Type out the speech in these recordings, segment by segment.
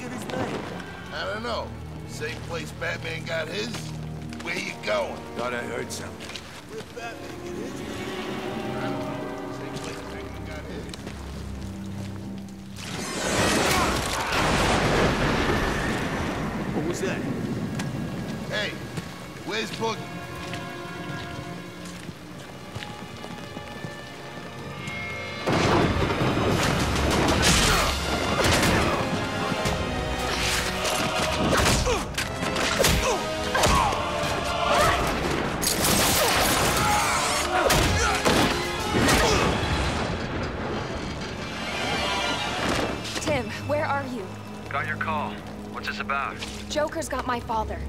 get his name? I don't know. Same place Batman got his? Where you going? Thought I heard something. Where Batman get his name? I don't know. Same place Batman got his? What was that? Hey, where's Boogie? Tim, where are you? Got your call. What's this about? Joker's got my father.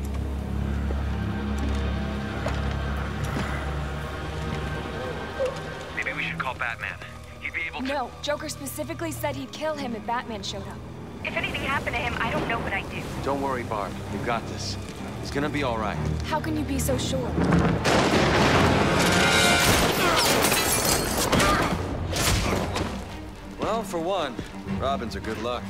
Maybe we should call Batman. He'd be able to— No, Joker specifically said he'd kill him if Batman showed up. If anything happened to him, I don't know what I'd do. Don't worry, Barb. You got this. He's gonna be all right. How can you be so sure? Well, for one, Robin's a good luck.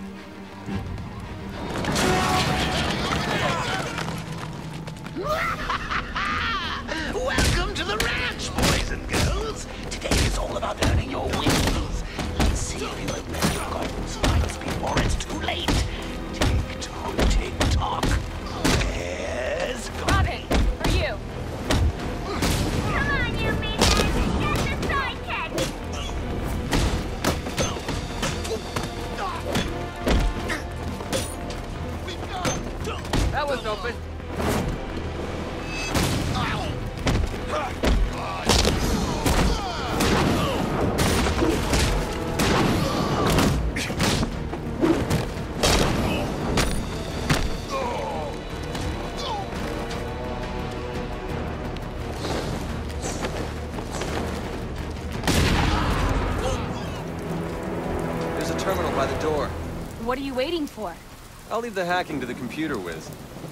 Welcome to the ranch, boys and girls. Today is all about earning your wings. Let's see if you open your golden spikes before it's too late. Tick-tock, tick-tock. Where's Robin, for you. Come on, you meathead! Get the sidekick! That was open. There's a terminal by the door. What are you waiting for? I'll leave the hacking to the computer whiz.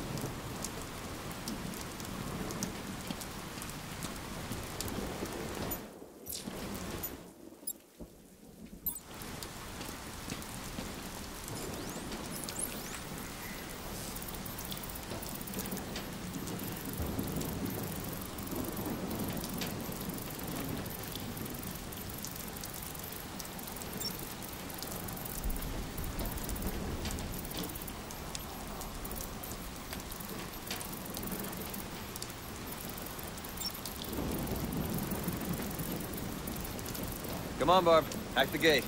Come on, Barb. Hack the gate.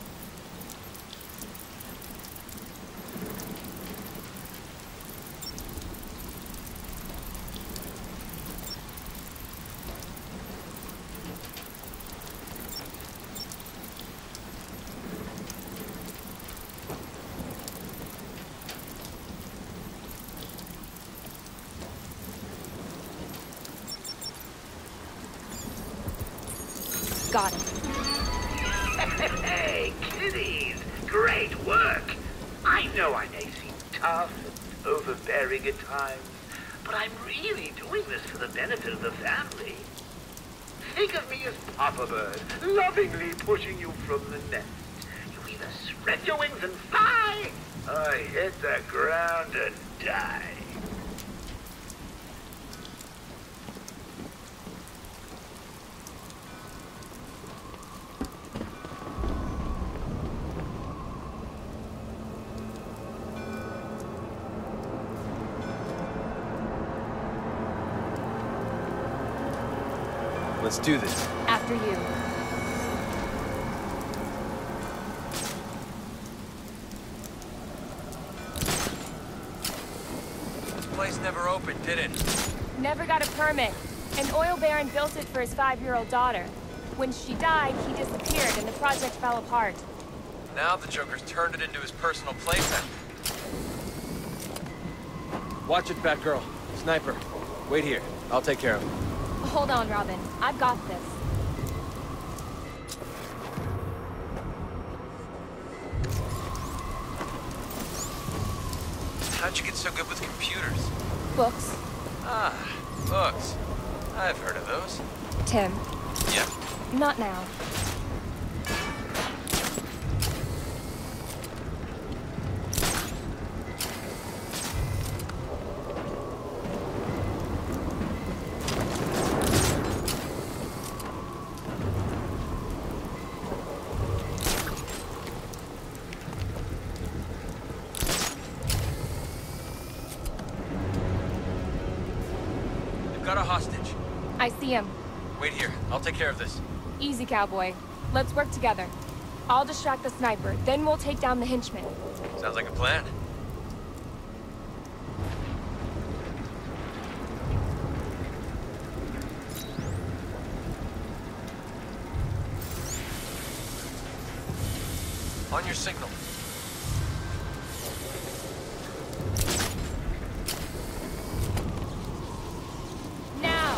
Got it. Hey, kiddies! Great work! I know I may seem tough and overbearing at times, but I'm really doing this for the benefit of the family. Think of me as Papa Bird, lovingly pushing you from the nest. You either spread your wings and fly, or hit the ground and die. Let's do this. After you. This place never opened, did it? Never got a permit. An oil baron built it for his 5-year-old daughter. When she died, he disappeared and the project fell apart. Now the Joker's turned it into his personal playpen. Watch it, Batgirl. Sniper. Wait here. I'll take care of him. Hold on, Robin. I've got this. How'd you get so good with computers? Books. Ah, books. I've heard of those. Tim. Yeah? Not now. got a hostage. I see him. Wait here. I'll take care of this. Easy, cowboy. Let's work together. I'll distract the sniper, then we'll take down the henchman. Sounds like a plan. On your signal. Now!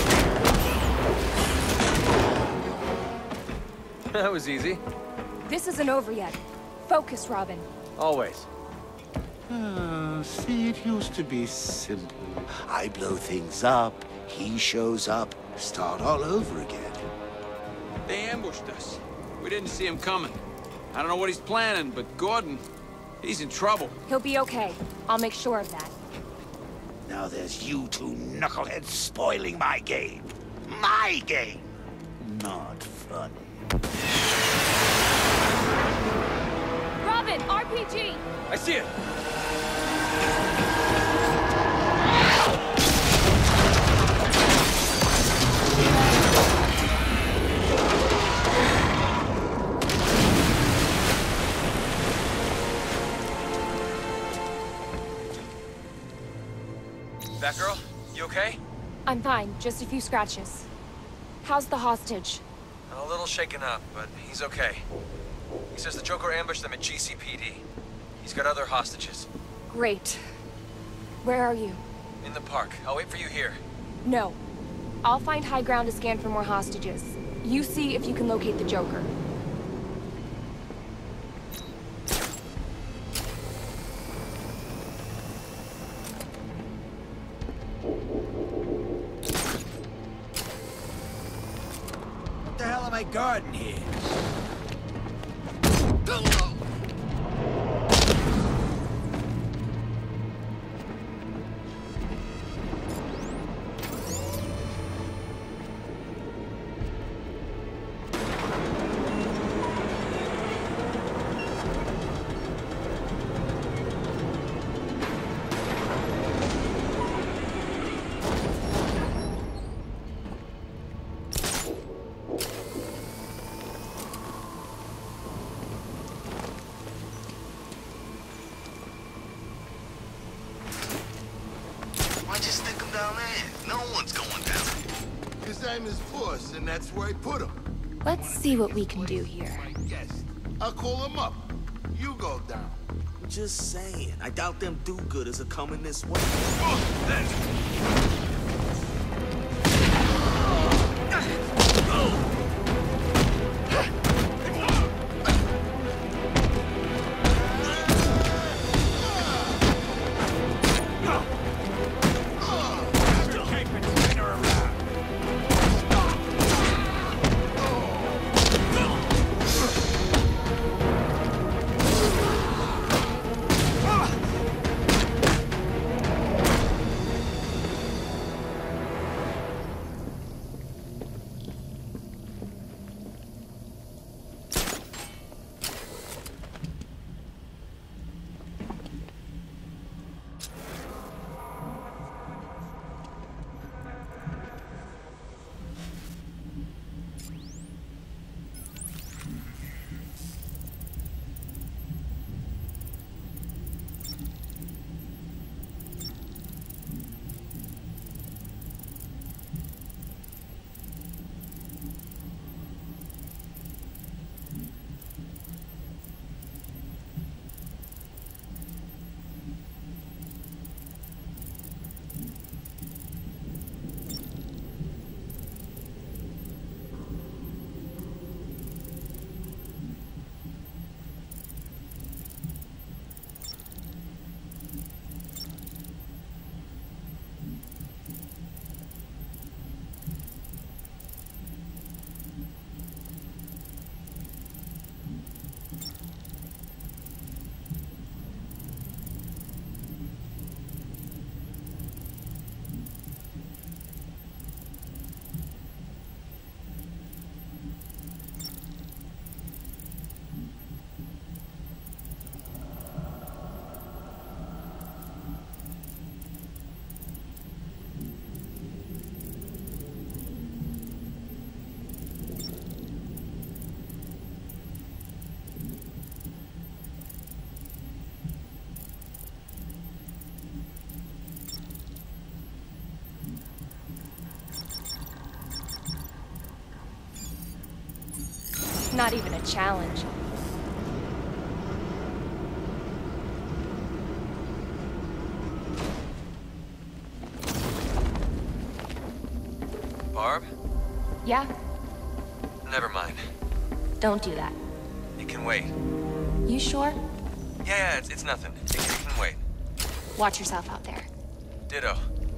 That was easy. This isn't over yet. Focus, Robin. Always. See, it used to be simple. I blow things up, he shows up, start all over again. They ambushed us. We didn't see him coming. I don't know what he's planning, but Gordon, he's in trouble. He'll be okay. I'll make sure of that. Now there's you two knuckleheads spoiling my game. My game! Not funny. Robin, RPG! I see it! Batgirl, you okay? I'm fine, just a few scratches. How's the hostage? A little shaken up, but he's okay. He says the Joker ambushed them at GCPD. He's got other hostages. Great. Where are you? In the park. I'll wait for you here. No. I'll find high ground to scan for more hostages. You see if you can locate the Joker. What the hell am I guarding here? Why'd you stick him down there? No one's going down. His name is Force, and that's where I put him. Let's see what we can do here. Yes. I'll call him up. You go down. Just saying. I doubt them do-gooders are coming this way. Not even a challenge. Barb? Yeah? Never mind. Don't do that. It can wait. You sure? Yeah, it's nothing. It can wait. Watch yourself out there. Ditto.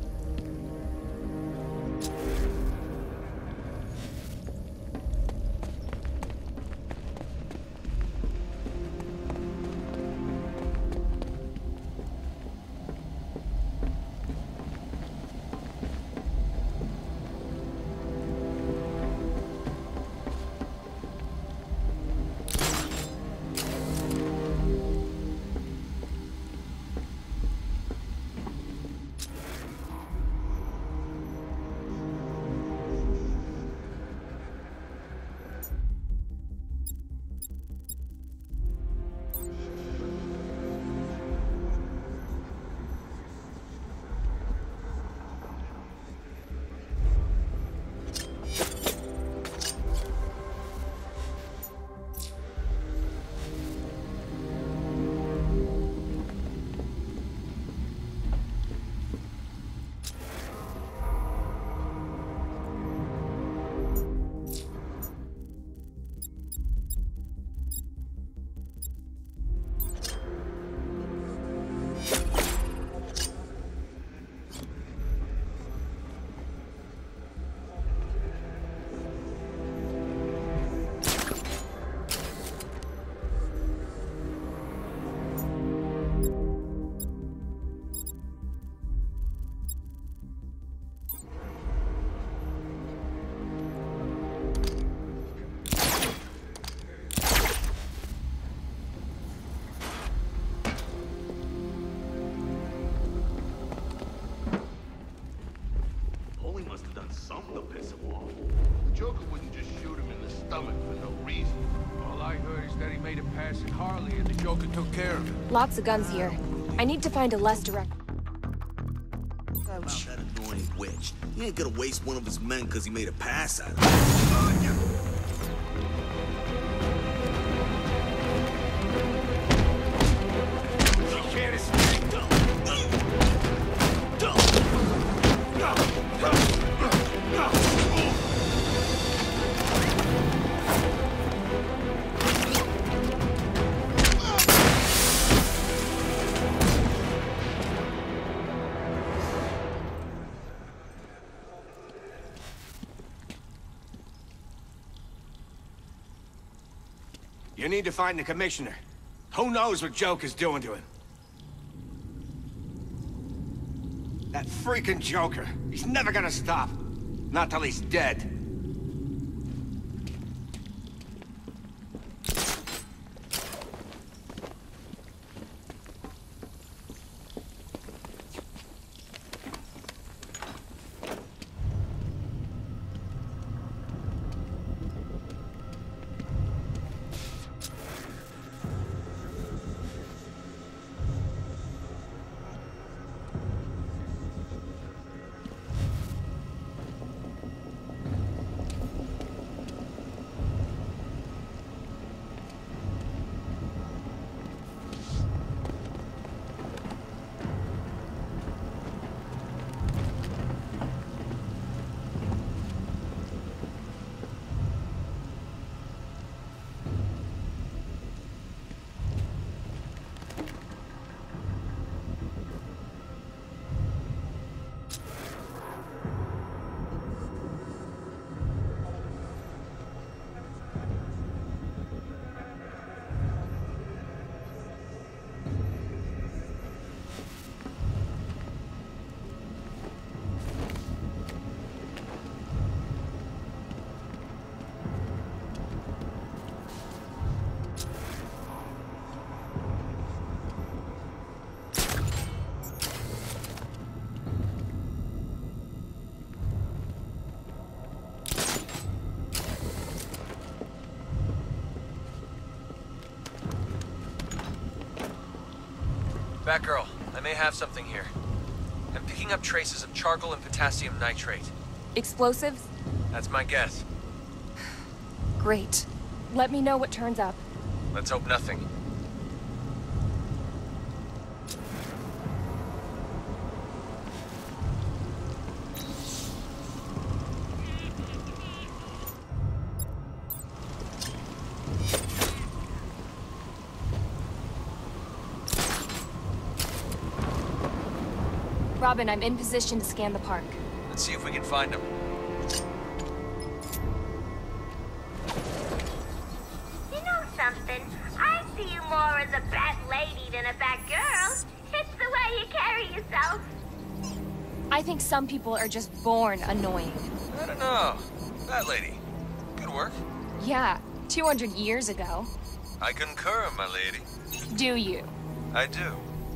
Lots of guns here. I need to find a less direct... Ouch. That annoying witch. He ain't gonna waste one of his men because he made a pass at him. You need to find the commissioner. Who knows what Joker's doing to him? That freaking Joker. He's never gonna stop. Not till he's dead. Batgirl, I may have something here. I'm picking up traces of charcoal and potassium nitrate. Explosives? That's my guess. Great. Let me know what turns up. Let's hope nothing. Robin, I'm in position to scan the park. Let's see if we can find him. You know something? I see you more as a bat lady than a bat girl. It's the way you carry yourself. I think some people are just born annoying. I don't know. That lady. Good work. Yeah, 200 years ago. I concur, my lady. Do you? I do.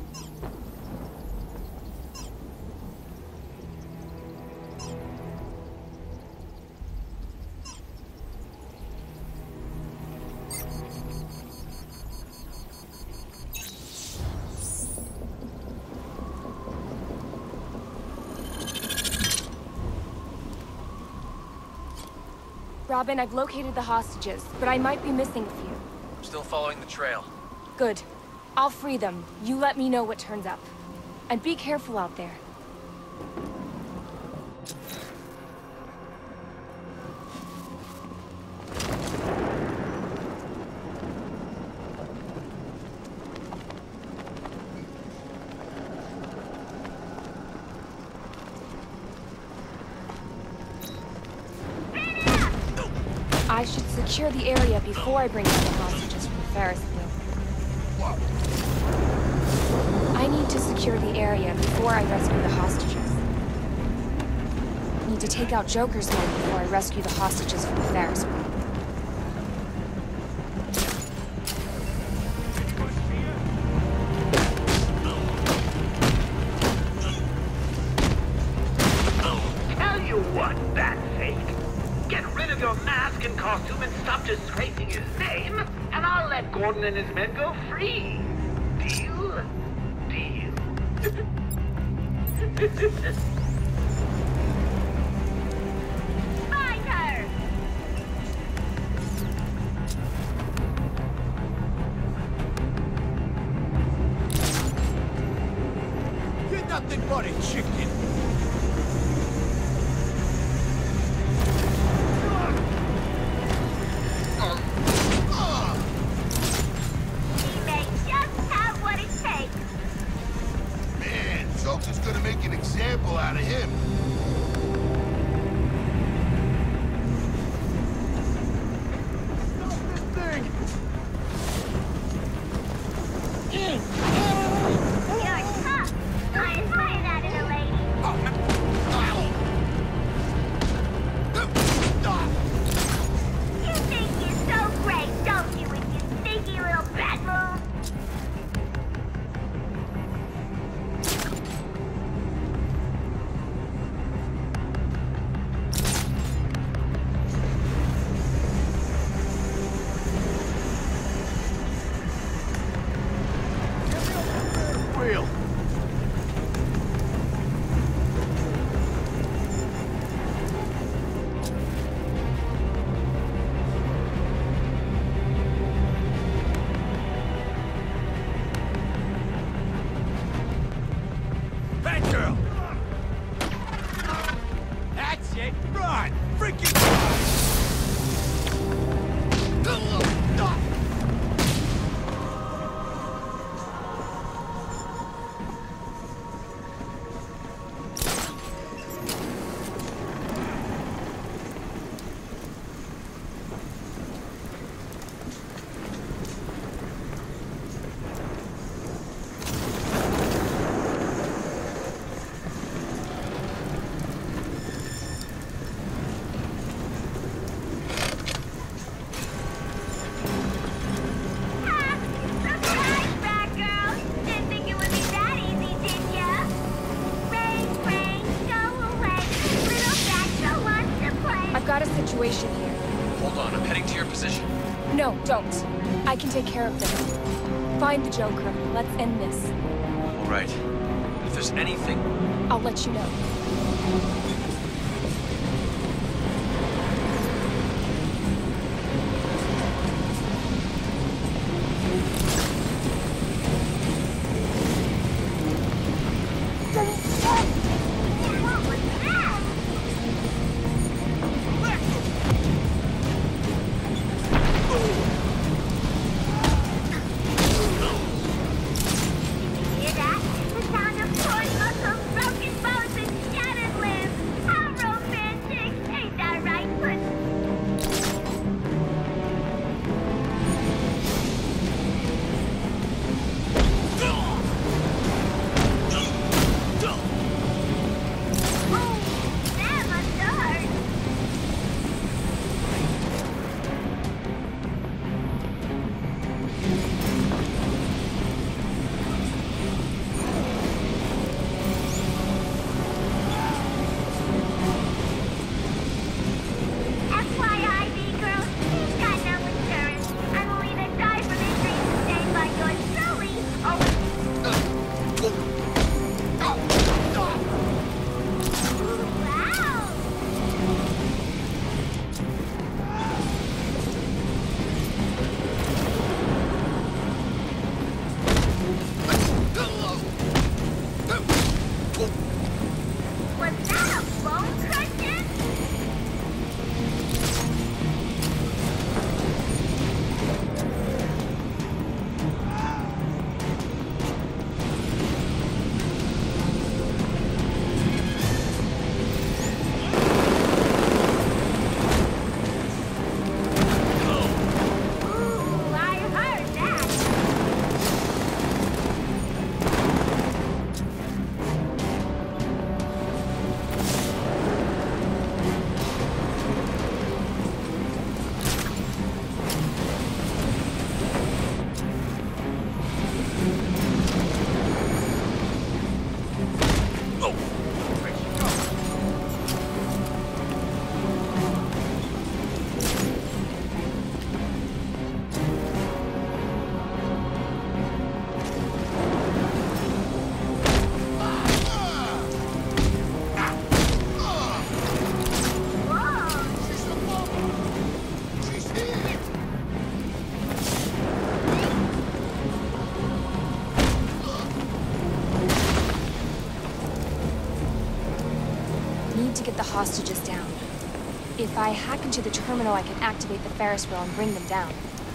Robin, I've located the hostages, but I might be missing a few. I'm still following the trail. Good. I'll free them. You let me know what turns up. And be careful out there. I should secure the area before I bring down the hostages from the Ferris wheel. I need to secure the area before I rescue the hostages. Need to take out Joker's men before I rescue the hostages from the Ferris wheel. Tell you what, Batfake. Get rid of your mask and costume and stop disgracing his name, and I'll let Gordon and his men go free. Deal? Deal. Find her! You're nothing but a chicken. He may just have what it takes. Man, Joker's gonna make an example out of him. Stop this thing! You're tough. I admire that in a lady. You think you're so great, don't you, with your sneaky little bat move? Wheel. Batgirl! That's it! Run! Freaking run! Ha! Surprise, Batgirl! Didn't think it would be that easy, did ya? Rain, rain, go away. Little Batgirl wants to play. I've got a situation here. Hold on, I'm heading to your position. No, don't. I can take care of them. Find the Joker. Let's end this. All right. If there's anything... I'll let you know. get the hostages down. If I hack into the terminal, I can activate the Ferris wheel and bring them down.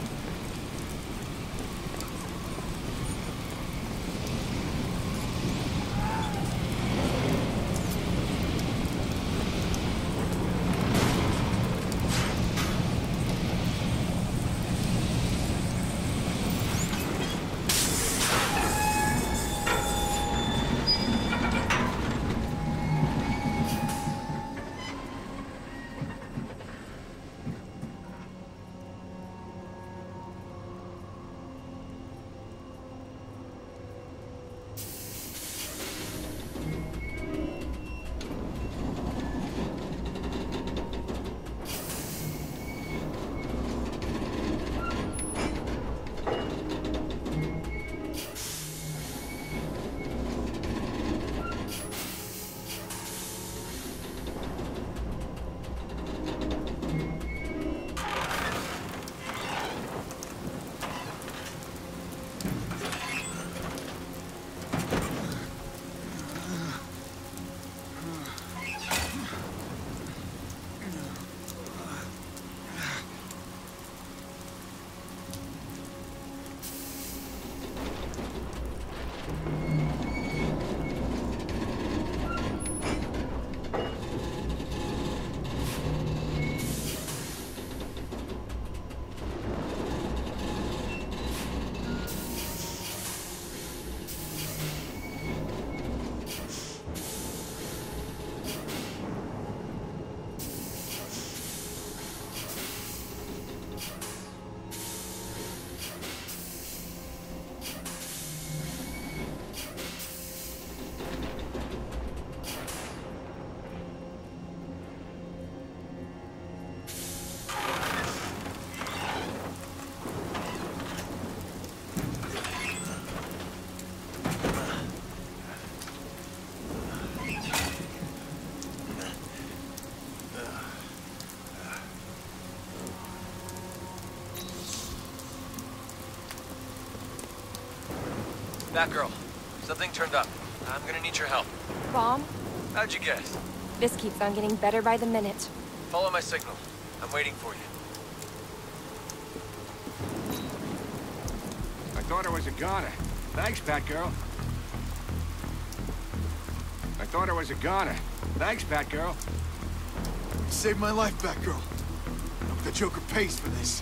Batgirl, something turned up. I'm gonna need your help. Bomb? How'd you guess? This keeps on getting better by the minute. Follow my signal. I'm waiting for you. I thought I was a goner. Thanks, Batgirl. I thought I was a goner. Thanks, Batgirl. You saved my life, Batgirl. I hope the Joker pays for this.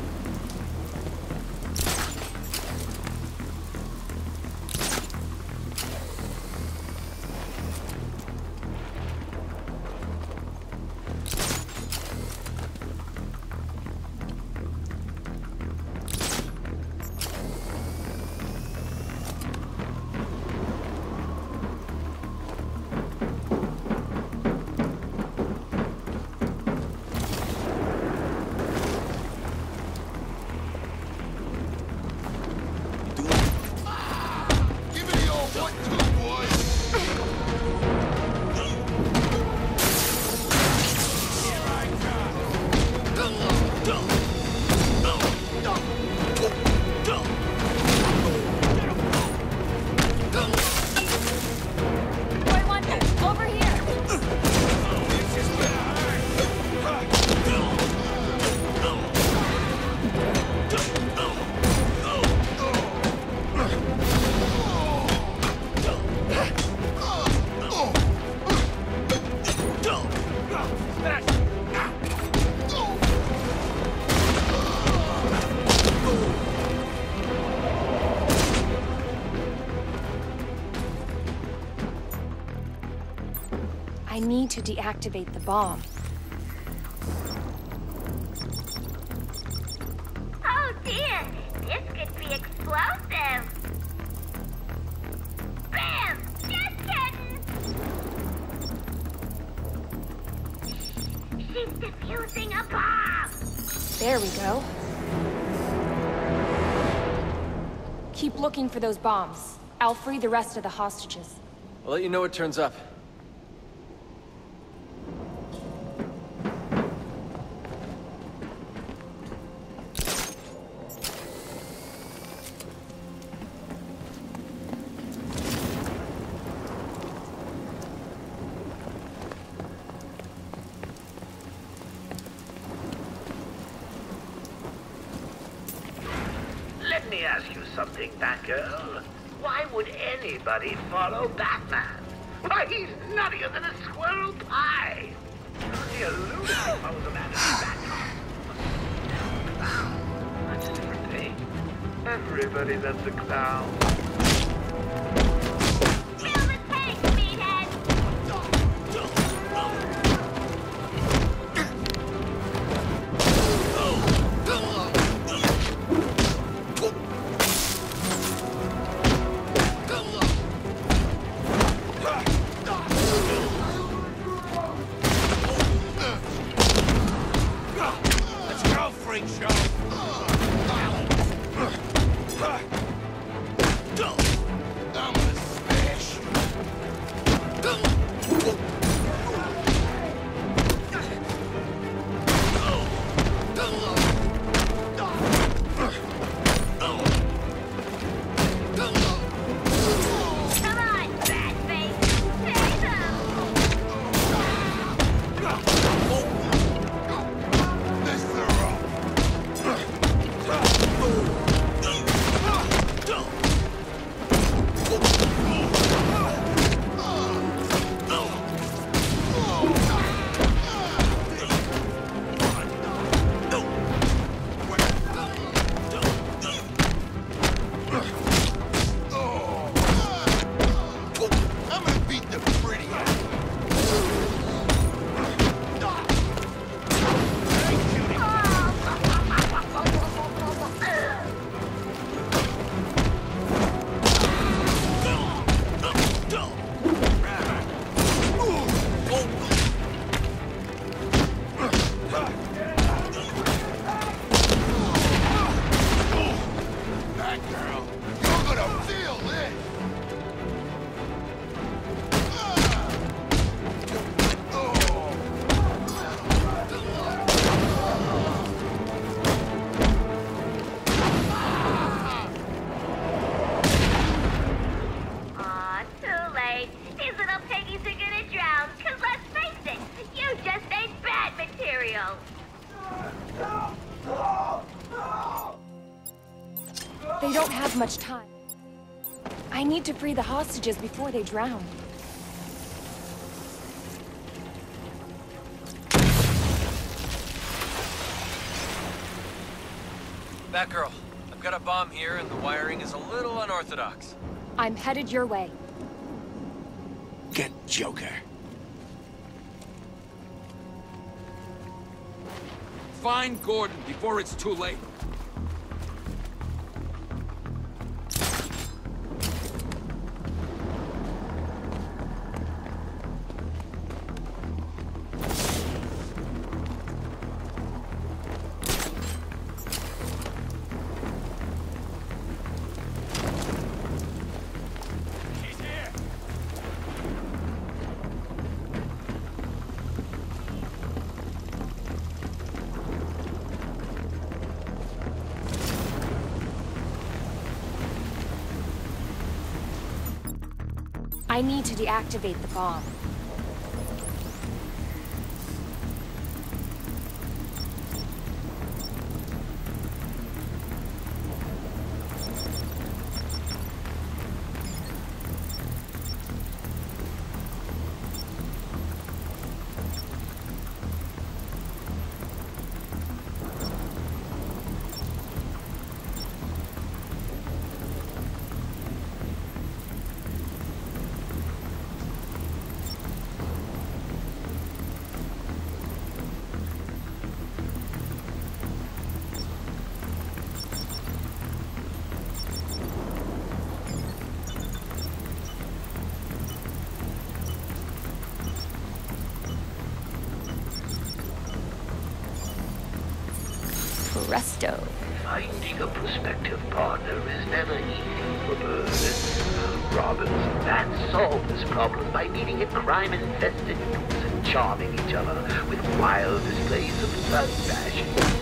I need to deactivate the bomb. Oh dear, this could be explosive. Bam! Just kidding. She's defusing a bomb. There we go. Keep looking for those bombs. I'll free the rest of the hostages. I'll let you know what turns up. Let me ask you something, Batgirl. Why would anybody follow Batman? Why, he's nuttier than a squirrel pie. Only a lunatic follows a man in a Batman. A clown. That's a different thing. Everybody that's a clown. Fill the tank, meathead! Let's go, freak show! I'm gonna smash Come on, Batface! Save him! This is the I'm gonna beat the pretty out of Batgirl, you're gonna feel this! Aw, too late. His little piggies are gonna drown, 'cause let's face it, you just ain't bad material. They don't have much time. I need to free the hostages before they drown. Batgirl, I've got a bomb here and the wiring is a little unorthodox. I'm headed your way. Get Joker. Find Gordon before it's too late. I need to deactivate the bomb. Presto. Finding a prospective partner is never easy for Bird. Roberts, that solved this problem by meeting at crime-infested nooks and charming each other with wild displays of blood passion.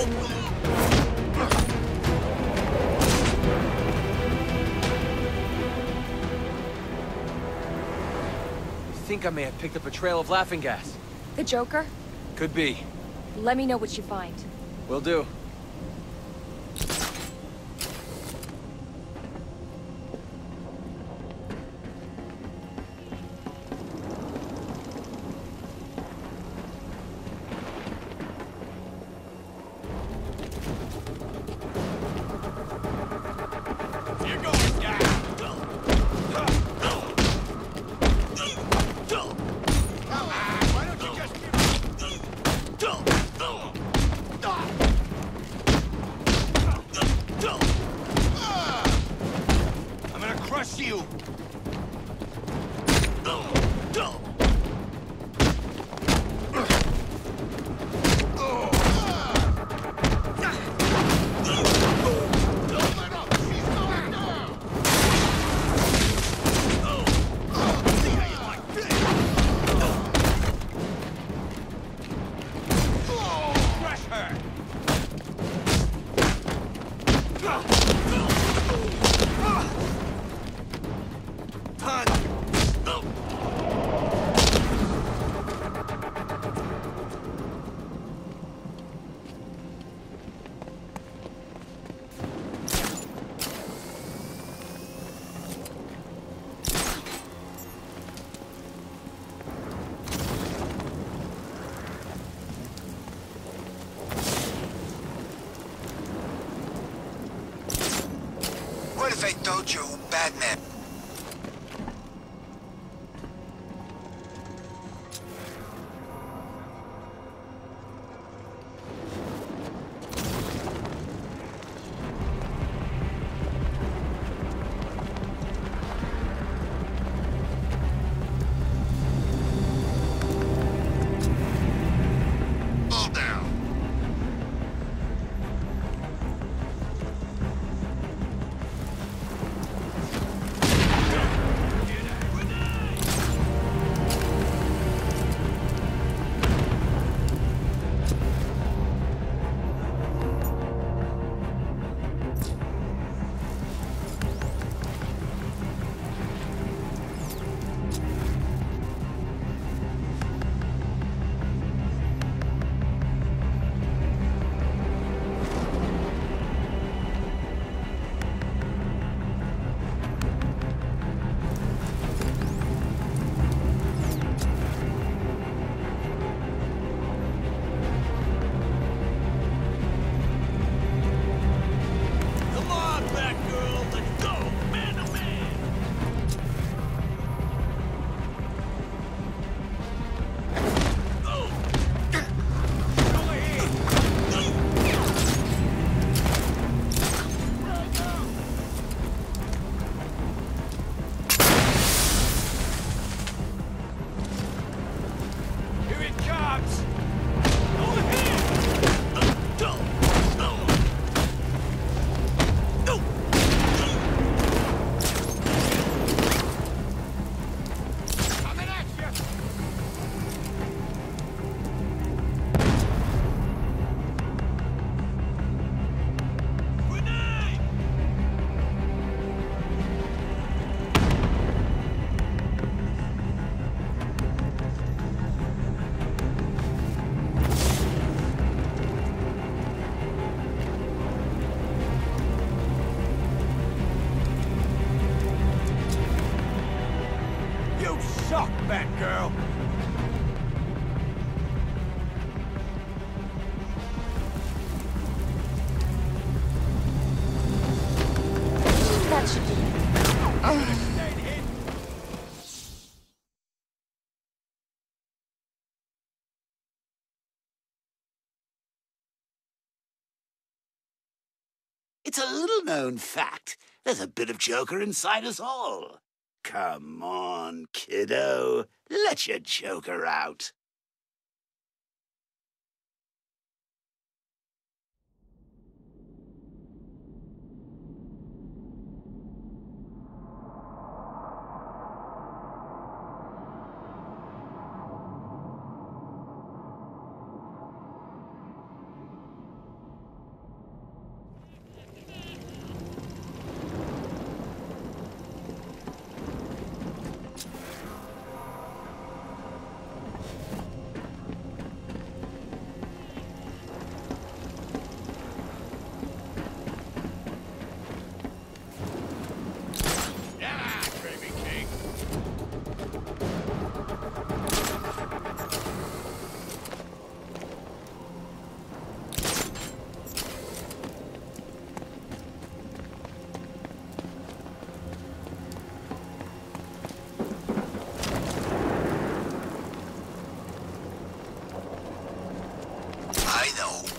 I think I may have picked up a trail of laughing gas. The Joker? Could be. Let me know what you find. Will do. What if I told you who Batman? All down. Come on, Batgirl, let's go, man to man! Here it comes! Over here! Coming at you! Grenade! You suck, Batgirl! That should do it. Stayed hidden. It's a little-known fact. There's a bit of Joker inside us all. Come on, kiddo. Let your Joker out.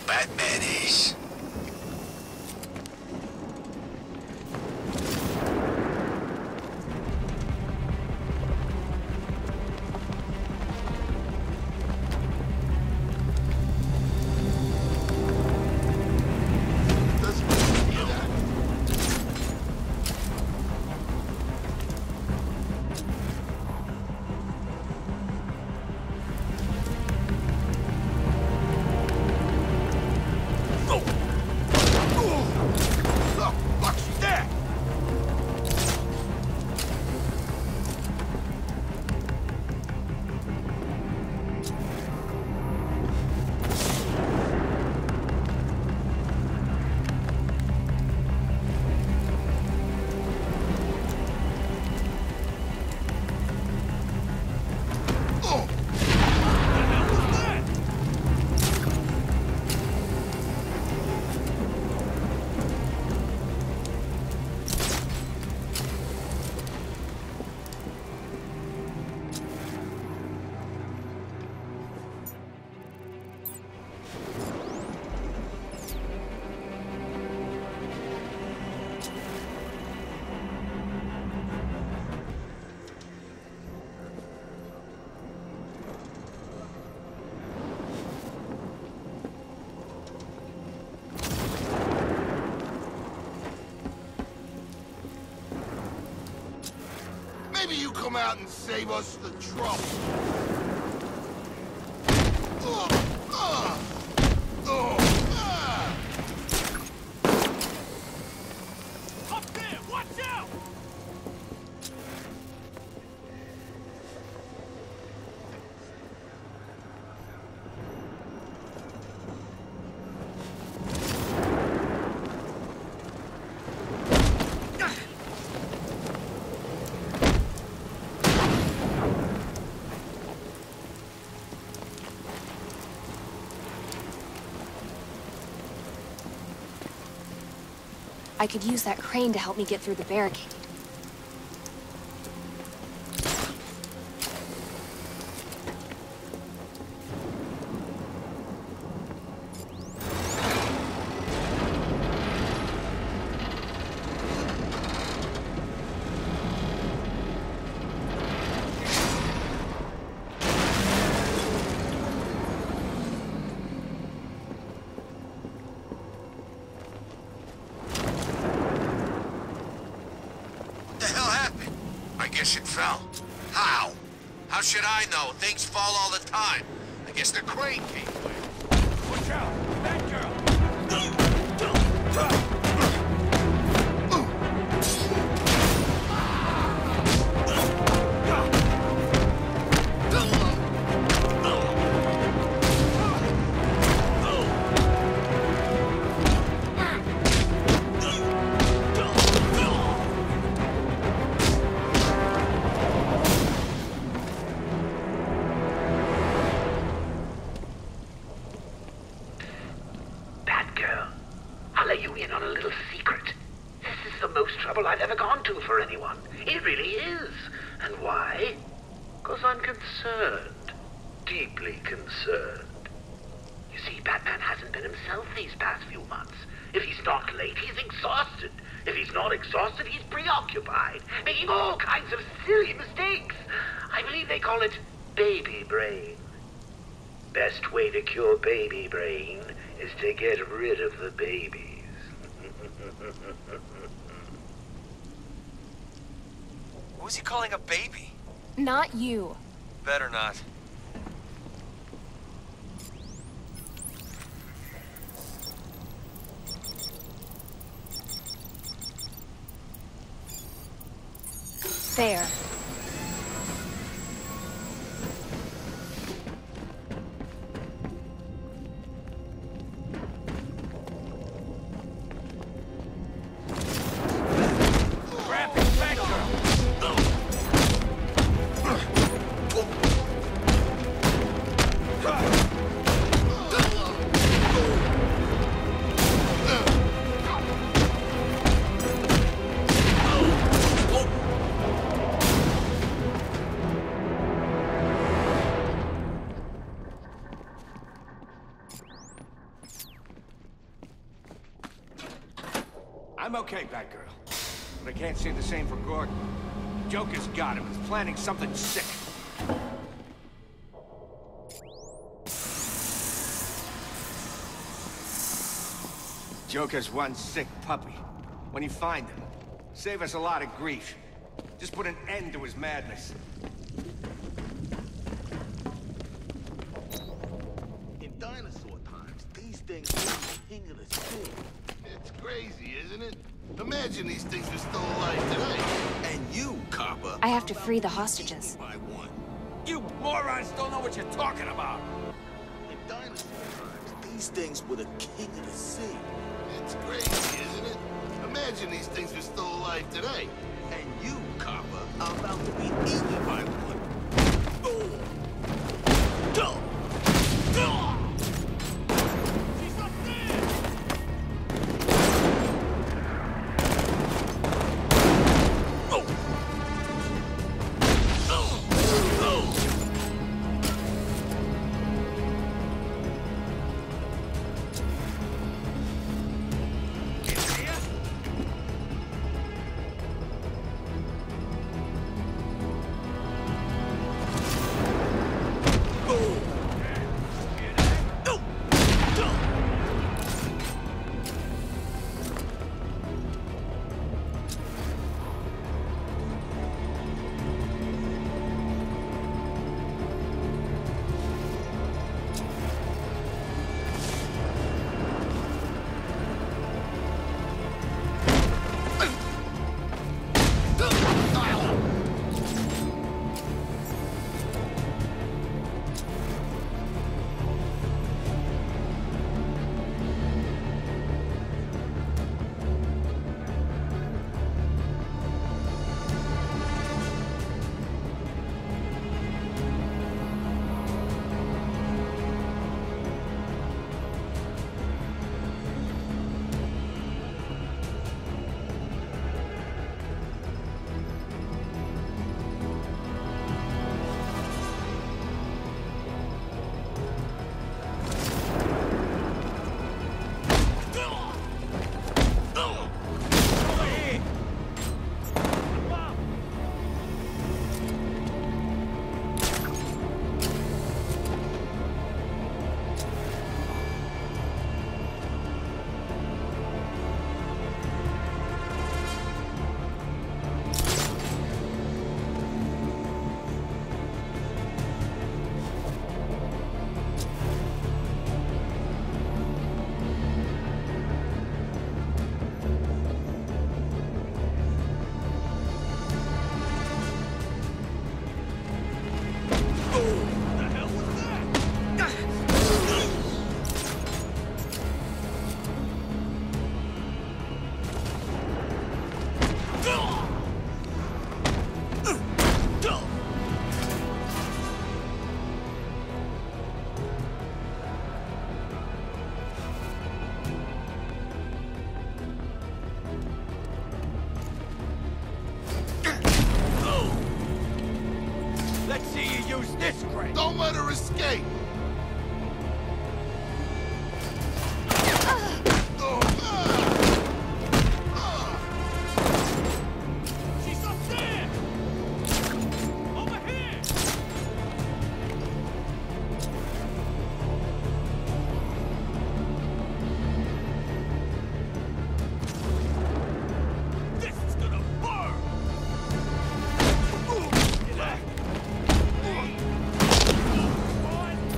Batman is. Maybe you come out and save us the trouble. Up there! Watch out! I could use that crane to help me get through the barricade. I guess it fell. How? How should I know? Things fall all the time. I guess the crane came with. Watch out! Batgirl! I've ever gone to for anyone. It really is. And why? Because I'm concerned. Deeply concerned. You see, Batman hasn't been himself these past few months. If he's not late, he's exhausted. If he's not exhausted, he's preoccupied, making all kinds of silly mistakes. I believe they call it baby brain. Best way to cure baby brain is to get rid of the babies. Who's he calling a baby? Not you. Better not. There. I'm okay, Batgirl. But I can't say the same for Gordon. Joker's got him. He's planning something sick. Joker's one sick puppy. When you find him, save us a lot of grief. Just put an end to his madness. In dinosaur times, these things were the king of the sea. It's crazy, isn't it? Imagine these things were still alive today. And you, copper. I have to free the hostages. By one. You morons don't know what you're talking about. In dinosaur times, These things were the king of the sea. it's crazy, isn't it? Imagine these things were still alive today. And you, copper, are about to be eaten by one. Don't let her escape! She's up there! Over here! This is gonna burn! Get back!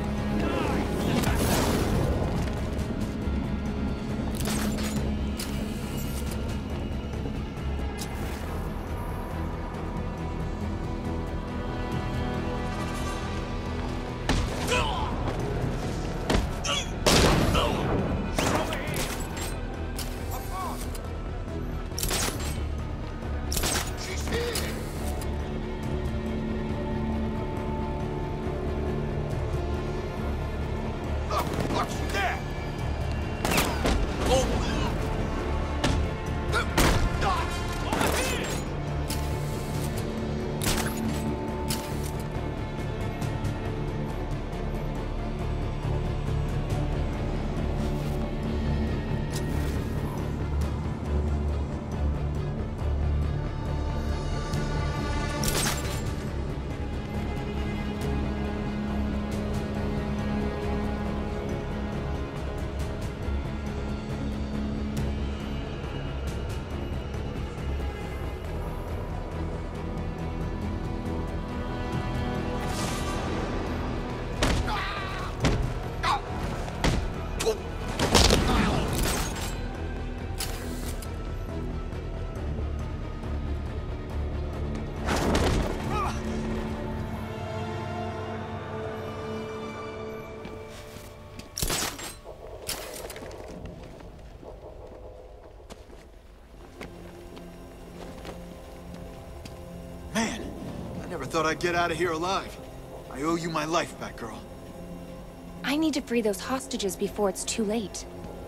thought I'd get out of here alive. I owe you my life, Batgirl. I need to free those hostages before it's too late.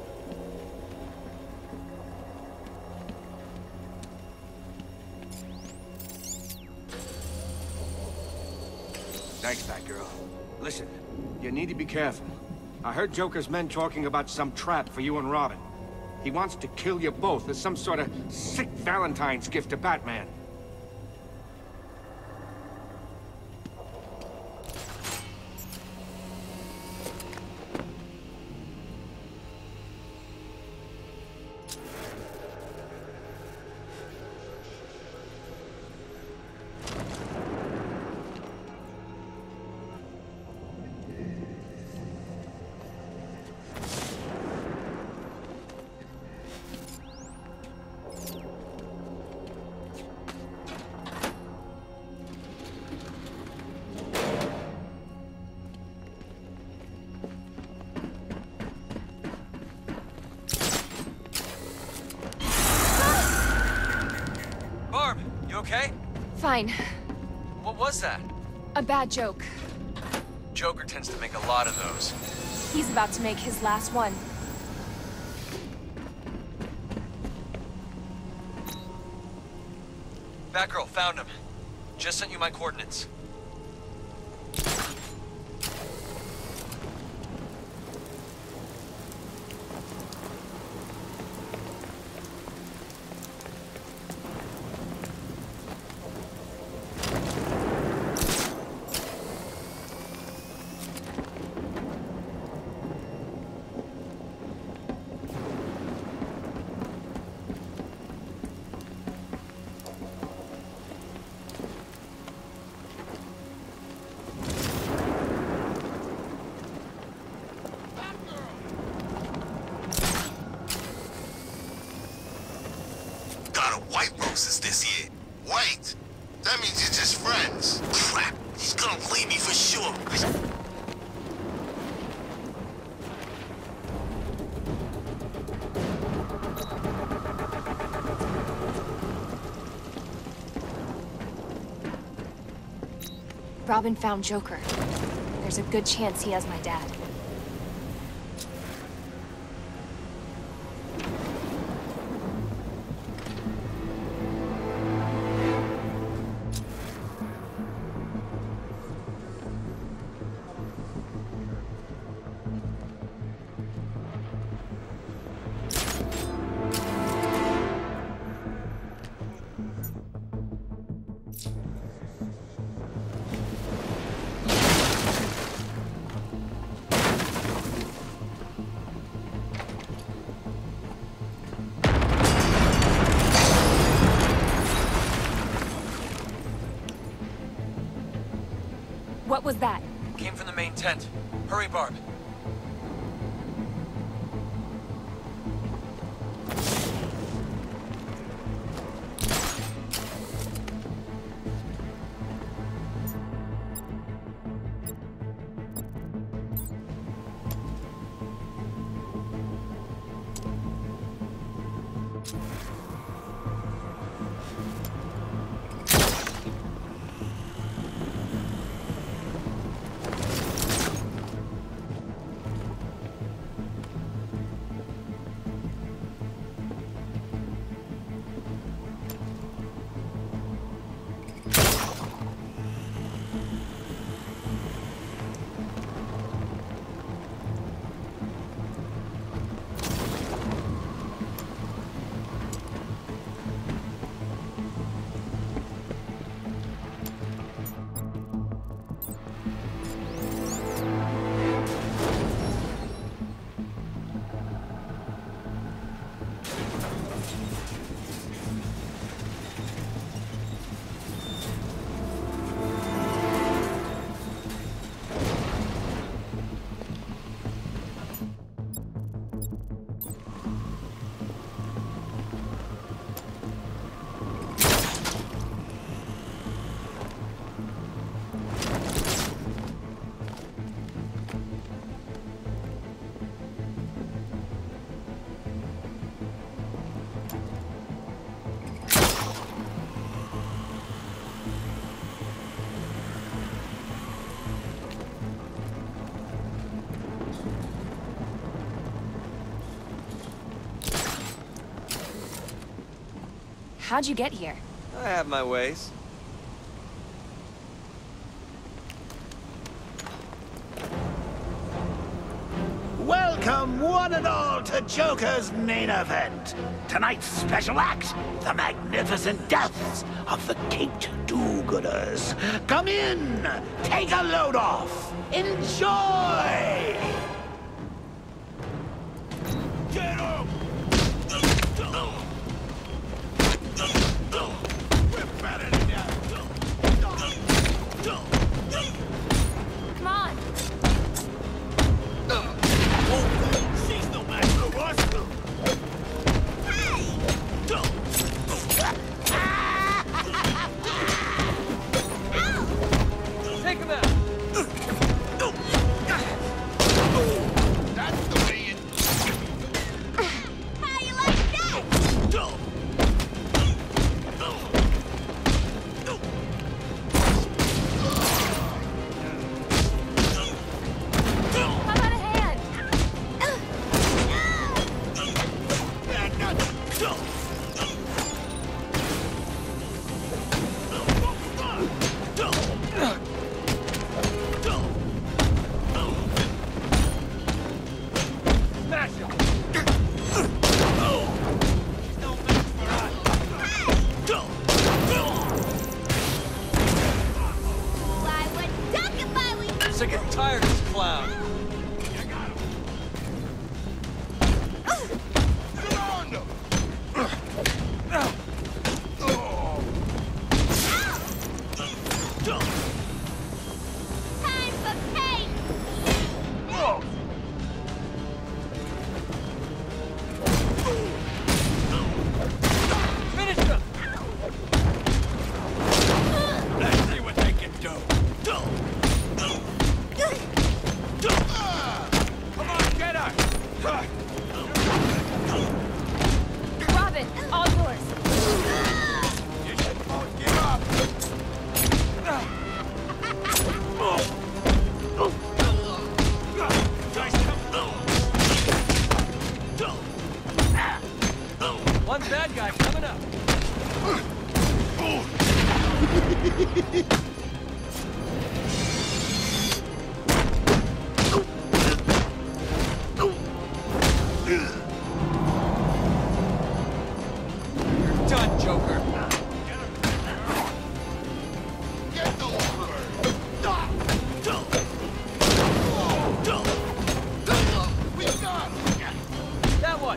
Thanks, Batgirl. Listen, you need to be careful. I heard Joker's men talking about some trap for you and Robin. He wants to kill you both as some sort of sick Valentine's gift to Batman. Okay? Fine. What was that? A bad joke. Joker tends to make a lot of those. He's about to make his last one. Batgirl, found him. Just sent you my coordinates. White roses this year. Wait! That means you're just friends. Crap! He's gonna leave me for sure. Robin found Joker. There's a good chance he has my dad. What was that? Came from the main tent. Hurry, Barb. How'd you get here? I have my ways. Welcome, one and all, to Joker's main event. Tonight's special act, the magnificent deaths of the caped do-gooders. Come in, take a load off, enjoy! Get up! We're better than that. Come on. She's no match for us. Take him out! That's the way it... How you like that? How about a hand? Smash him! Why, we're talking about we... I'm sick and tired of this clown. Time for pain! Finish him! Let's see what they can do. Come on, get her! Robin, all yours. You should both give up. One bad guy coming up. You're done, Joker. Get the lumber! We got him! That one.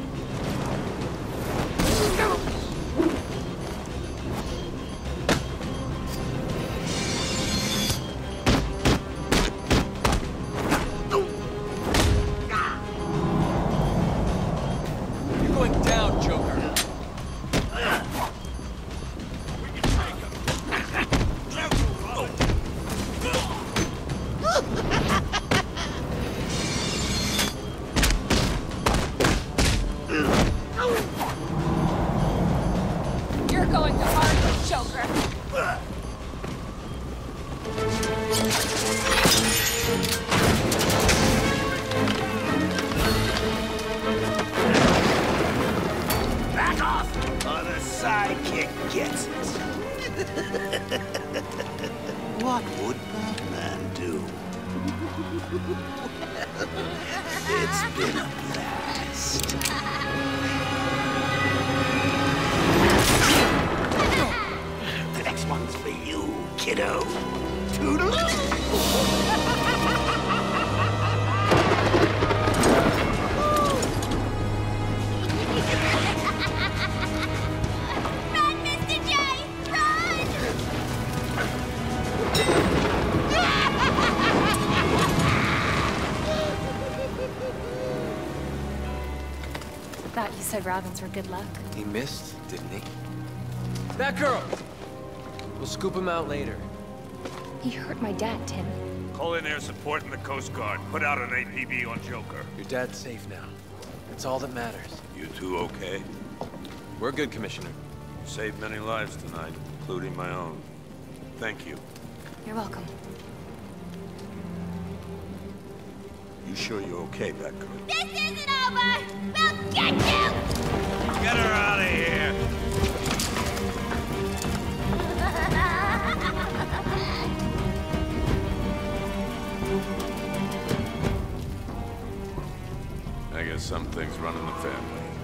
You're going down, Joker. You're going to Arkham, Joker. Back off, or the sidekick gets it. What would Batman do? It's been a blast. The next one's for you, kiddo. Toodaloo! Run, Mr. J! Run! Thought you said Robins were good luck. He missed, didn't he? Batgirl! We'll scoop him out later. He hurt my dad, Tim. Call in air support and the Coast Guard. Put out an APB on Joker. Your dad's safe now. That's all that matters. You two okay? We're good, Commissioner. You saved many lives tonight, including my own. Thank you. You're welcome. You sure you're okay, Batgirl? This isn't over! We'll get you! Get her out of here! Some things run in the family.